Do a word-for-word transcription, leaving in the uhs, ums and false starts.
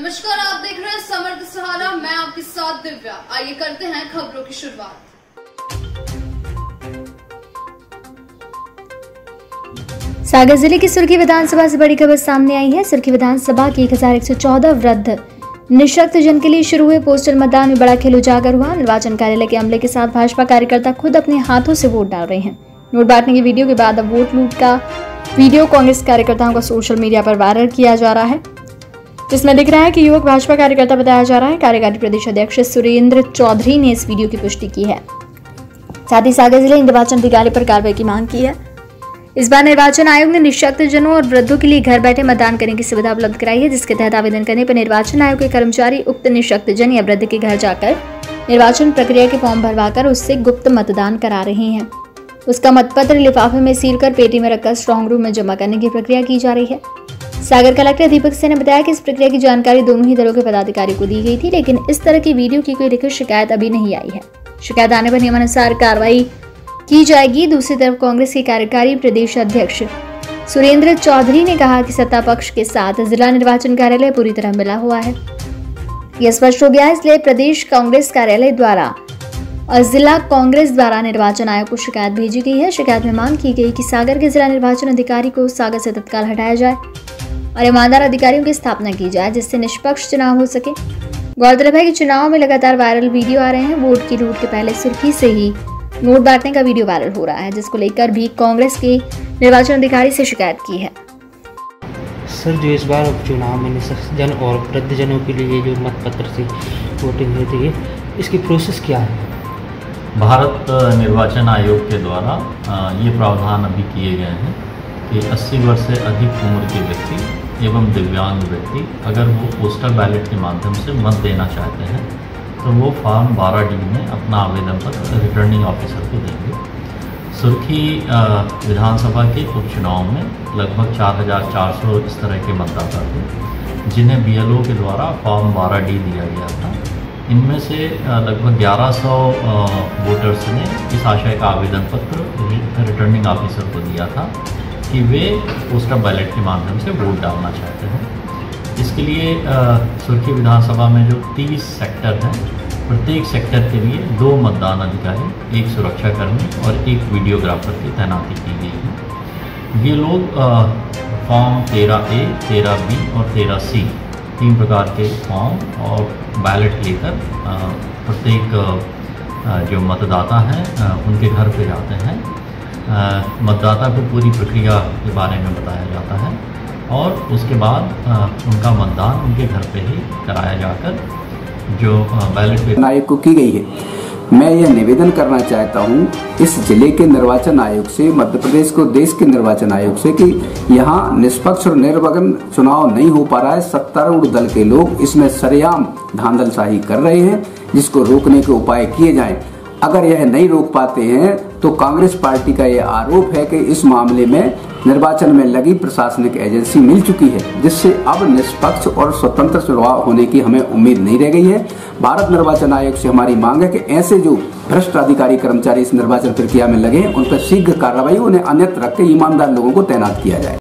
नमस्कार, आप देख रहे हैं समर्थ सहारा। मैं आपके साथ दिव्या। आइए करते हैं खबरों की शुरुआत। सागर जिले की सुर्खी विधानसभा से बड़ी खबर सामने आई है। सुर्खी विधानसभा की एक हजार एक सौ चौदह वृद्ध निःशक्त जन के लिए शुरू हुए पोस्टल मतदान में बड़ा खेल उजागर हुआ। निर्वाचन कार्यालय के अमले के साथ भाजपा कार्यकर्ता खुद अपने हाथों से वोट डाल रहे हैं। नोट बांटने की वीडियो के बाद अब वोट लूट का वीडियो कांग्रेस कार्यकर्ताओं का सोशल मीडिया पर वायरल किया जा रहा है, जिसमें दिख रहा है कि युवक भाजपा कार्यकर्ता बताया जा रहा है। कार्यकारी प्रदेश अध्यक्ष सुरेंद्र चौधरी ने इस वीडियो की पुष्टि की है। साथ ही सागर जिले निर्वाचन अधिकारी पर कार्रवाई की मांग की है। इस बार निर्वाचन आयोग ने निःशक्त जनों और वृद्धों के लिए घर बैठे मतदान करने की सुविधा उपलब्ध कराई है, जिसके तहत आवेदन करने पर निर्वाचन आयोग के कर्मचारी उक्त निःशक्त जन या वृद्ध के घर जाकर निर्वाचन प्रक्रिया के फॉर्म भरवाकर उससे गुप्त मतदान करा रहे हैं। उसका मतपत्र लिफाफे में सील कर पेटी में रखकर स्ट्रांग रूम में जमा करने की प्रक्रिया की जा रही है। सागर कलेक्टर दीपक सिंह ने बताया कि इस प्रक्रिया की जानकारी दोनों ही दलों के पदाधिकारी को दी गई थी, लेकिन इस तरह की वीडियो की कोई लिखित शिकायत अभी नहीं आई है। शिकायत आने पर नियमानुसार कार्रवाई की जाएगी। दूसरी तरफ कांग्रेस के कार्यकारी प्रदेश अध्यक्ष सुरेंद्र चौधरी ने कहा कि सत्ता पक्ष के साथ जिला निर्वाचन कार्यालय पूरी तरह मिला हुआ है। यह स्पष्ट हो गया है, इसलिए प्रदेश कांग्रेस कार्यालय द्वारा और जिला कांग्रेस द्वारा निर्वाचन आयोग को शिकायत भेजी गई है। शिकायत में मांग की गई कि सागर के जिला निर्वाचन अधिकारी को सागर से तत्काल हटाया जाए और ईमानदार अधिकारियों की स्थापना की जाए, जिससे निष्पक्ष चुनाव हो सके। गौरतलब है कि चुनाव में लगातार वायरल वीडियो आ रहे हैं। वोट की लूट के पहले सुर्खी से ही नोट बांटने का वीडियो वायरल हो रहा है, जिसको लेकर भी कांग्रेस के निर्वाचन अधिकारी से शिकायत की है। सर, जो इस बार चुनाव में निःशक्त जन और वृद्ध जनों के लिए जो मतपत्र से वोटिंग हुई थी, इसकी प्रोसेस क्या है? भारत निर्वाचन आयोग के द्वारा ये प्रावधान अभी किए गए हैं कि अस्सी वर्ष से अधिक उम्र के व्यक्ति एवं दिव्यांग व्यक्ति अगर वो पोस्टल बैलेट के माध्यम से मत देना चाहते हैं तो वो फॉर्म बारह डी में अपना आवेदन पत्र रिटर्निंग ऑफिसर को देंगे। सुर्खी विधानसभा के उपचुनाव में लगभग चार हज़ार चार सौ इस तरह के मतदाता थे, जिन्हें बी एल ओ के द्वारा फॉर्म बारह डी दिया गया था। इनमें से लगभग ग्यारह सौ वोटर्स ने इस आशय का आवेदन पत्र रिटर्निंग ऑफिसर को दिया था कि वे पोस्टल बैलेट के माध्यम से वोट डालना चाहते हैं। इसके लिए सुर्खी विधानसभा में जो तीस सेक्टर हैं, प्रत्येक सेक्टर के लिए दो मतदान अधिकारी, एक सुरक्षाकर्मी और एक वीडियोग्राफर की तैनाती की गई है। ये लोग फॉर्म तेरह ए, तेरह बी और तेरह सी तीन प्रकार के फॉर्म और बैलेट लेकर प्रत्येक जो मतदाता हैं उनके घर पे जाते हैं। मतदाता को पूरी प्रक्रिया के बारे में बताया जाता है और उसके बाद उनका मतदान उनके घर पे ही कराया जाकर जो बैलेट पेपर आयोग को की गई है। मैं यह निवेदन करना चाहता हूं इस जिले के निर्वाचन आयोग से, मध्य प्रदेश को देश के निर्वाचन आयोग से, कि यहाँ निष्पक्ष और निर्विघ्न चुनाव नहीं हो पा रहा है। सत्तारूढ़ दल के लोग इसमें सरेआम धांधलशाही कर रहे हैं, जिसको रोकने के उपाय किए जाएं। अगर यह नहीं रोक पाते हैं तो कांग्रेस पार्टी का यह आरोप है कि इस मामले में निर्वाचन में लगी प्रशासनिक एजेंसी मिल चुकी है, जिससे अब निष्पक्ष और स्वतंत्र चुनाव होने की हमें उम्मीद नहीं रह गई है। भारत निर्वाचन आयोग से हमारी मांग है कि ऐसे जो भ्रष्ट अधिकारी कर्मचारी इस निर्वाचन प्रक्रिया में लगे हैं, उन पर शीघ्र कार्रवाई, उन्हें अन्यत्र रख के ईमानदार लोगों को तैनात किया जाए।